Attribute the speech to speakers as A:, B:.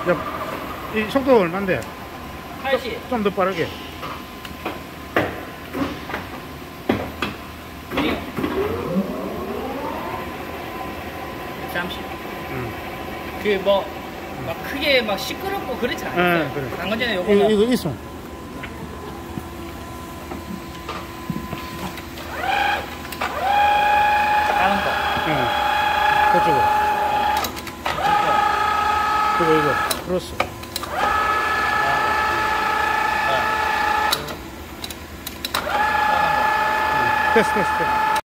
A: 야, 이 속도가 얼만데?
B: 80.
A: 좀 더 빠르게.
B: 30. 그 뭐 막 크게 막 시끄럽고 그렇지 않아요.
A: 그래.
B: 방금 전에 요거는
A: 이거 있어.
B: 다른 거.
A: 그쪽으로. 이거. 크로스. 됐어.